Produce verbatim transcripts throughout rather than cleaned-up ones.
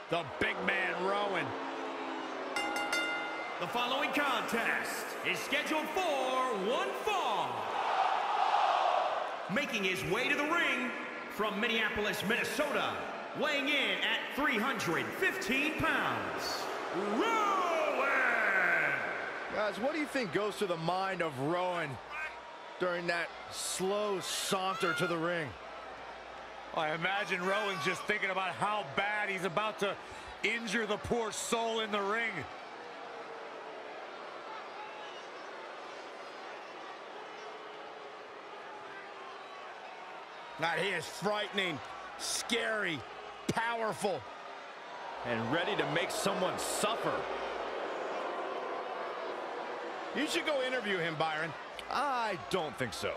the big man Rowan. The following contest is scheduled for one fall. Making his way to the ring from Minneapolis, Minnesota, weighing in at three hundred fifteen pounds, Rowan! Guys, what do you think goes through the mind of Rowan during that slow saunter to the ring? I imagine Rowan's just thinking about how bad he's about to injure the poor soul in the ring. God, he is frightening, scary, powerful, and ready to make someone suffer. You should go interview him, Byron. I don't think so.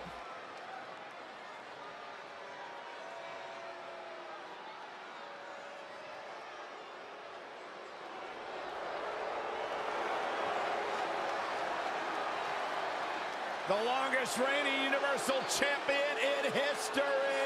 The longest reigning Universal Champion in history.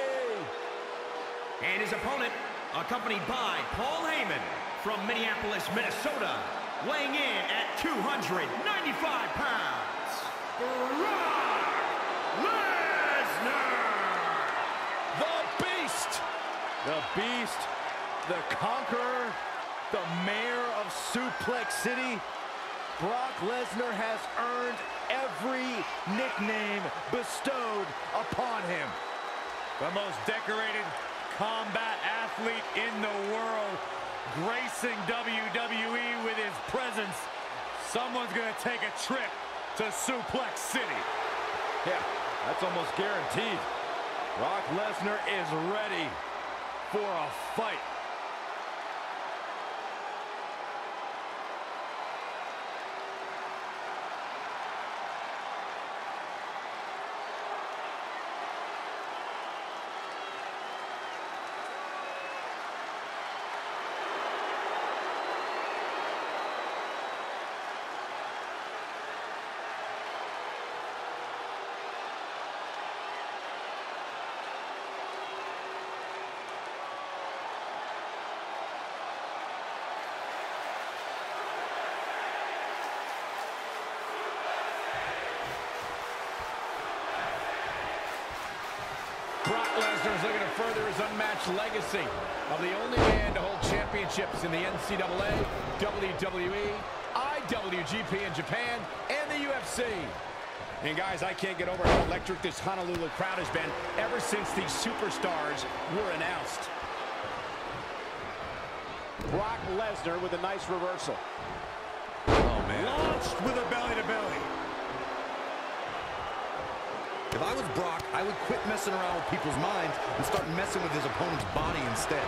And his opponent, accompanied by Paul Heyman from Minneapolis, Minnesota, weighing in at two hundred ninety-five pounds, Brock Lesnar! The Beast! The Beast, the Conqueror, the Mayor of Suplex City. Brock Lesnar has earned every nickname bestowed upon him. The most decorated combat athlete in the world, gracing W W E with his presence. Someone's gonna take a trip to Suplex City. Yeah, that's almost guaranteed. Brock Lesnar is ready for a fight. Brock Lesnar is looking to further his unmatched legacy of the only man to hold championships in the N C double A, W W E, I W G P in Japan, and the U F C. And guys, I can't get over how electric this Honolulu crowd has been ever since these superstars were announced. Brock Lesnar with a nice reversal. Oh, man. Launched with a belly-to-belly. If I was Brock, I would quit messing around with people's minds and start messing with his opponent's body instead.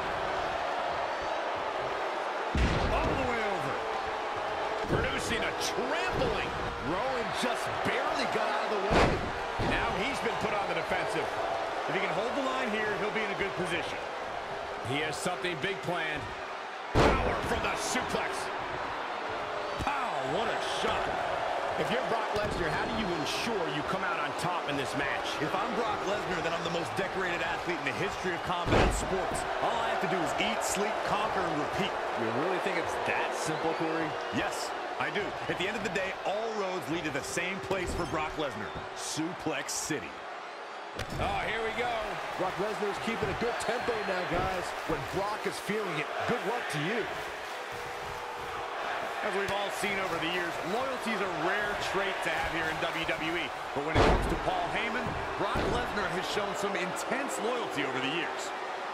All the way over. Producing a trampling. Rowan just barely got out of the way. Now he's been put on the defensive. If he can hold the line here, he'll be in a good position. He has something big planned. Power from the suplex. Pow, what a shot. If you're Brock Lesnar, how do you ensure you come out on top in this match? If I'm Brock Lesnar, then I'm the most decorated athlete in the history of combat sports. All I have to do is eat, sleep, conquer, and repeat. You really think it's that simple, Corey? Yes, I do. At the end of the day, all roads lead to the same place for Brock Lesnar, Suplex City. Oh, here we go. Brock Lesnar is keeping a good tempo now, guys. When Brock is feeling it, good luck to you. As we've all seen over the years, loyalty is a rare trait to have here in W W E. But when it comes to Paul Heyman, Brock Lesnar has shown some intense loyalty over the years.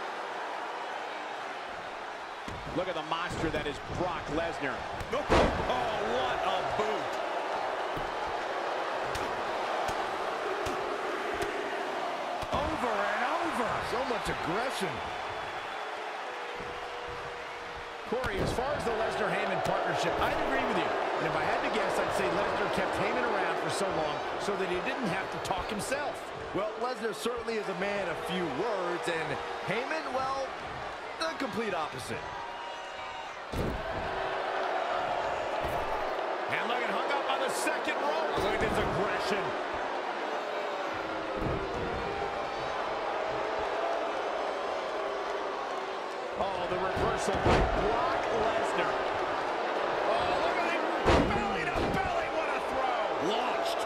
Look at the monster that is Brock Lesnar. Oh, what a boot. Over and over. So much aggression. Corey, as far as the Lesnar-Heyman partnership, I'd agree with you. And if I had to guess, I'd say Lesnar kept Heyman around for so long so that he didn't have to talk himself. Well, Lesnar certainly is a man of few words, and Heyman, well, the complete opposite. And look at hung up on the second rope. Look at this aggression. Oh, the reversal by Brock Lesnar. Oh, look at him. Belly to belly. What a throw. Launched.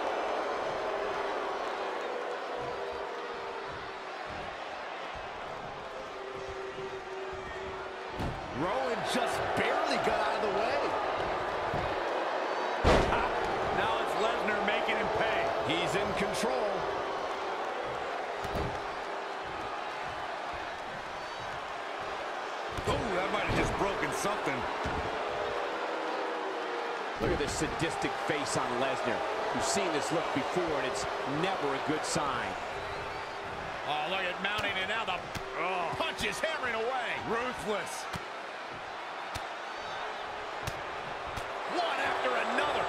Rowan just barely got out of the way. Now it's Lesnar making him pay. He's in control. Oh, that might have just broken something. Look at this sadistic face on Lesnar. You've seen this look before, and it's never a good sign. Oh, look at mounting, and now the oh, punch is hammering away. Ruthless. One after another.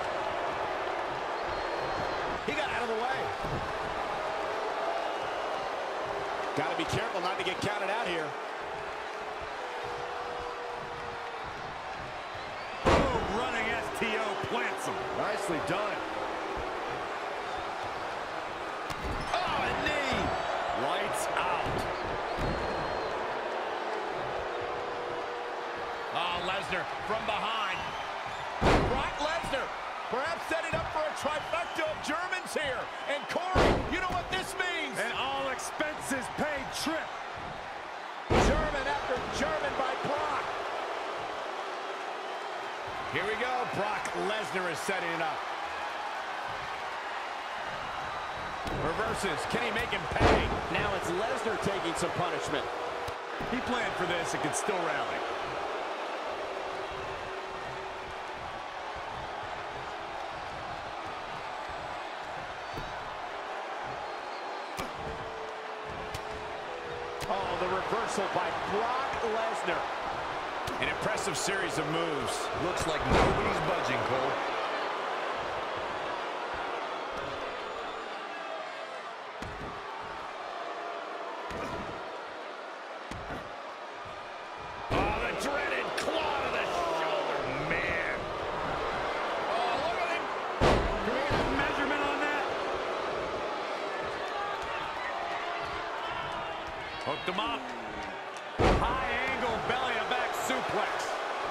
He got out of the way. Got to be careful not to get counted out here. Boom, running S T O plants him. Nicely done. Oh, a knee. Lights out. Oh, Lesnar from behind. Brock Lesnar perhaps setting up for a trifecta of Germans here. And Corey, you know what this means. An all expenses paid trip. German after German by Brock. Here we go. Brock Lesnar is setting it up. Reverses. Can he make him pay? Now it's Lesnar taking some punishment. He planned for this and can still rally. Oh, the reversal by Brock Lesnar. An impressive series of moves. Looks like nobody's budging, Cole. Oh, the dreaded claw to the shoulder. Man. Oh, look at him. Can we get a measurement on that? Hooked him up. High angle belly to back suplex.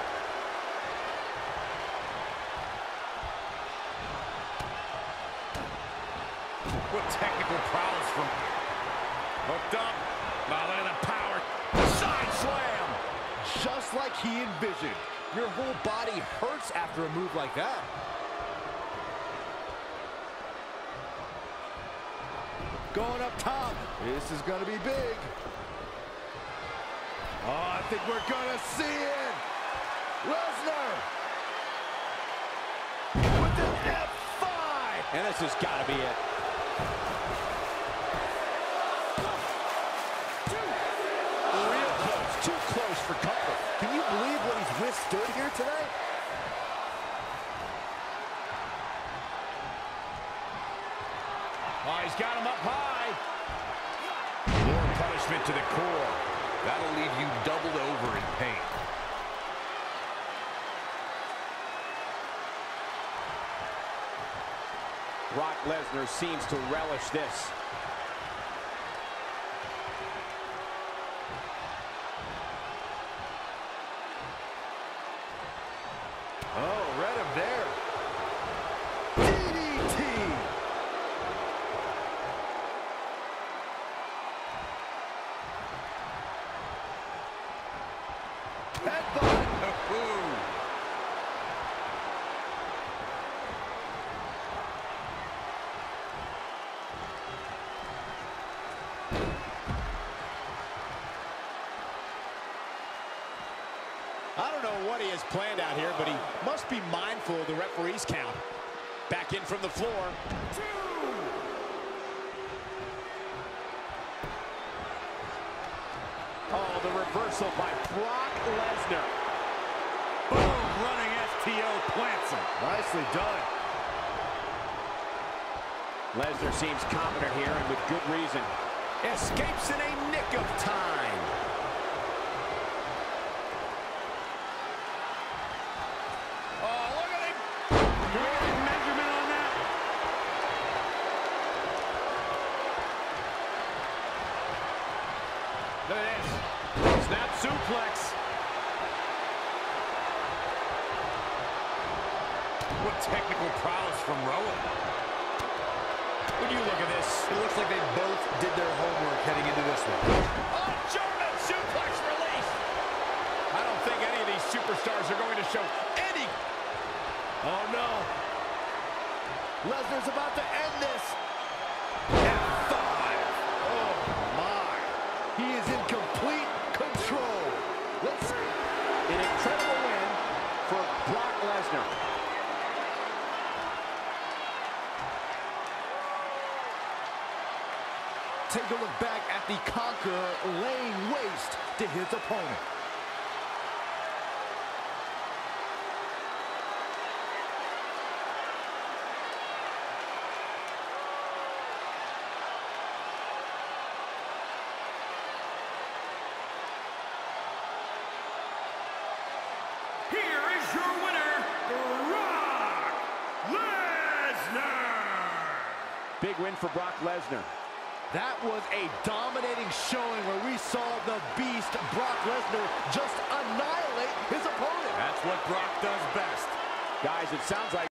What technical prowess from hooked up. Now look at the power. Side slam. Just like he envisioned. Your whole body hurts after a move like that. Going up top. This is going to be big. Oh, I think we're going to see it. Lesnar. With an F five. And this has got to be it. Real close. Too close for comfort. Can you believe what he's withstood here today? Oh, he's got him up high. More punishment to the core. That'll leave you doubled over in pain. Brock Lesnar seems to relish this. Oh, read him there. D D T. Headbutt. I don't know what he has planned out here, but he must be mindful of the referee's count. Back in from the floor. Oh, the reversal by Brock Lesnar. Boom, running S T O plants him. Nicely done. Lesnar seems confident here, and with good reason. Escapes in a nick of time. Oh, look at him. Can we get a measurement on that? Look at this. Snap suplex. What technical prowess from Rowan. When you look at this, It looks like they both did their homework heading into this one. Oh, German suplex release. I don't think any of these superstars are going to show any. Oh, no. Lesnar's about to end this. F five. Oh, my. He is in complete control. Let's see. an incredible win for Brock Lesnar. Take a look back at the Conqueror laying waste to his opponent. Here is your winner, Brock Lesnar! Big win for Brock Lesnar. That was a dominating showing where we saw the beast Brock Lesnar just annihilate his opponent. That's what Brock does best. Guys, it sounds like